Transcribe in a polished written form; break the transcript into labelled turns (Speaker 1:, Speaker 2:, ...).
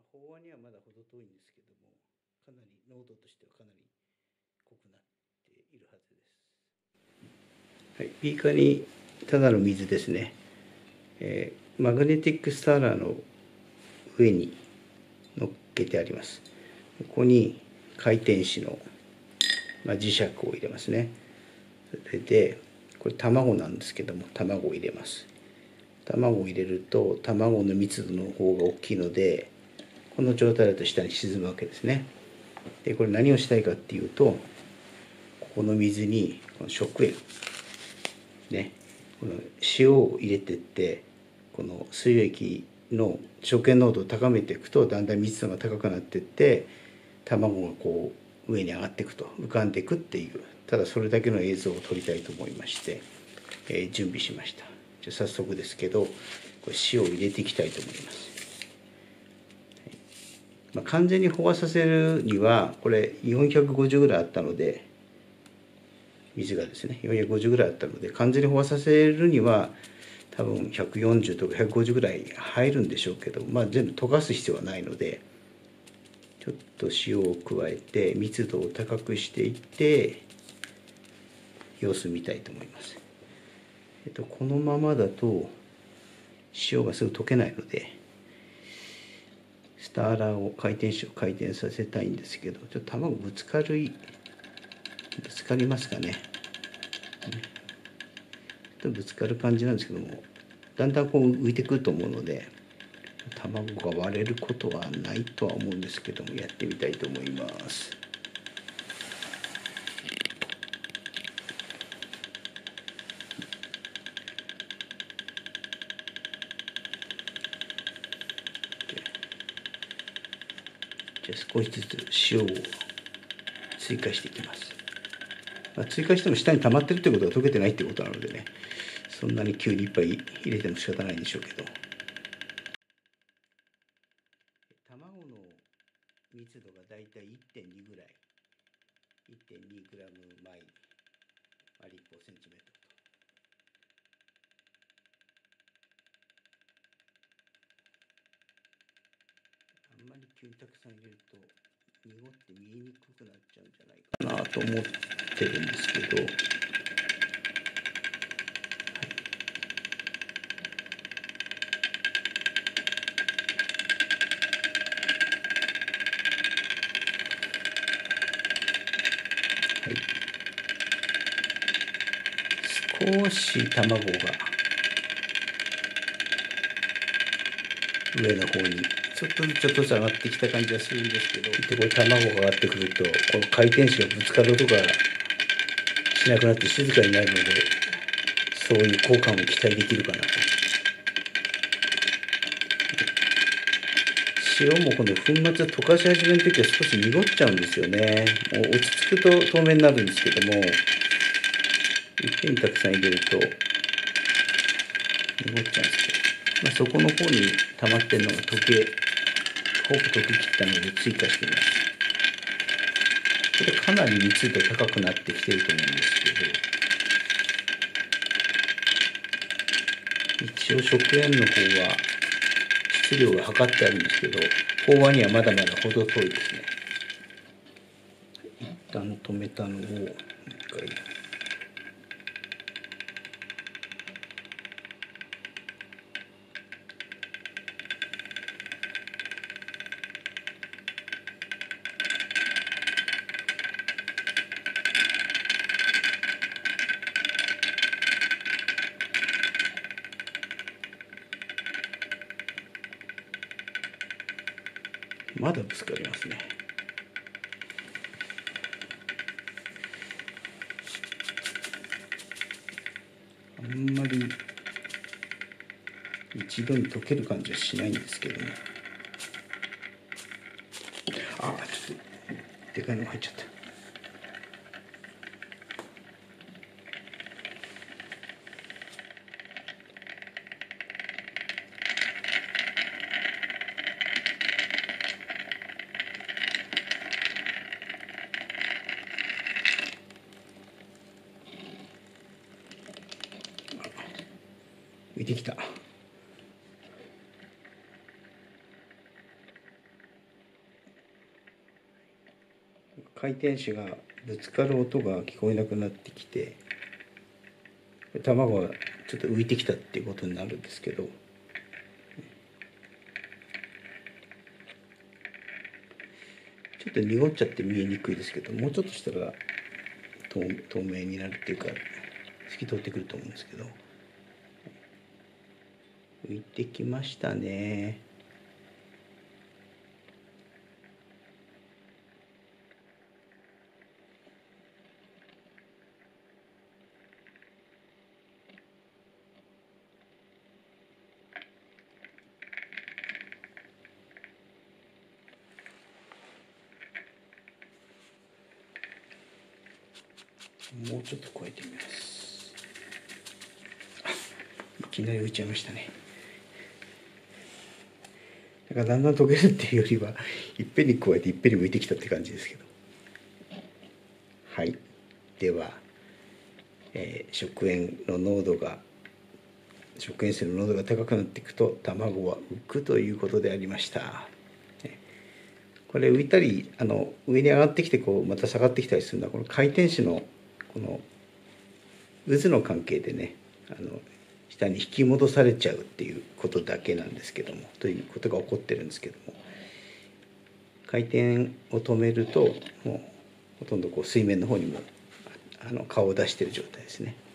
Speaker 1: 飽和にはまだ程遠いんですけども、かなり濃度としてはかなり濃くなっているはずです。はい、ビーカーにただの水ですね、マグネティックスターラーの上に乗っけてあります。ここに回転子の、磁石を入れますね。それでこれ卵なんですけども、卵を入れます。卵を入れると卵の密度の方が大きいので、この状態だと下に沈むわけですね。でこれ何をしたいかっていうと、ここの水にこの食塩ね、この塩を入れてって、この水液の食塩濃度を高めていくと、だんだん密度が高くなっていって、卵がこう上に上がっていくと、浮かんでいくっていう、ただそれだけの映像を撮りたいと思いまして、準備しました。じゃ早速ですけど、これ塩を入れていきたいと思います。完全に飽和させるには、これ450ぐらいあったので、水がですね450ぐらいあったので、完全に飽和させるには多分140とか150ぐらい入るんでしょうけど、全部溶かす必要はないので、ちょっと塩を加えて密度を高くしていって様子見たいと思います。このままだと塩がすぐ溶けないので、スターラーを回転子を回転させたいんですけど、ちょっと卵ぶつかりますかね。ぶつかる感じなんですけども、だんだんこう浮いてくると思うので、卵が割れることはないとは思うんですけども、やってみたいと思います。じゃあ少しずつ塩を追加していきます。追加しても下に溜まってるってことは溶けてないってことなのでね、そんなに急にいっぱい入れても仕方ないんでしょうけど、卵の密度がだいたい 1.2 ぐらい、 1.2 グラム毎立方センチメートルと。あんまり急にたくさん入れると濁って見えにくくなっちゃうんじゃないかなと思ってるんですけど、少し卵が上の方にちょっとずつ上がってきた感じがするんですけど、でこれ卵が上がってくると、この回転子がぶつかる音がしなくなって静かになるので、そういう効果も期待できるかなと。塩もこの粉末溶かし始めの時は少し濁っちゃうんですよね。もう落ち着くと透明になるんですけども、いっぺんにたくさん入れると濁っちゃうんですけど、そこの方に溜まってるのがほぼ溶けきったので追加してみます。これかなり密度高くなってきてると思うんですけど、一応食塩の方は質量が測ってあるんですけど、飽和にはまだまだ程遠いですね。一旦止めたのをもう一回。まだぶつかりますね。あんまり一度に溶ける感じはしないんですけどね。ちょっとでかいのが入っちゃった。浮いてきた。 回転子がぶつかる音が聞こえなくなってきて、卵がちょっと浮いてきたっていうことになるんですけど、ちょっと濁っちゃって見えにくいですけど、もうちょっとしたら透明になるっていうか透き通ってくると思うんですけど、浮いてきましたね。もうちょっと加えてみます。いきなり浮いちゃいましたね。だからだんだん溶けるっていうよりはいっぺんに加えていっぺんに浮いてきたって感じですけど。はい。では、食塩の濃度が食塩水の濃度が高くなっていくと卵は浮くということでありました。これ浮いたり上に上がってきてまた下がってきたりするのはこの回転子のこの渦の関係でね下に引き戻されちゃうっていうことだけなんですけども、ということが起こってるんですけども、回転を止めるともうほとんど水面の方にも顔を出している状態ですね。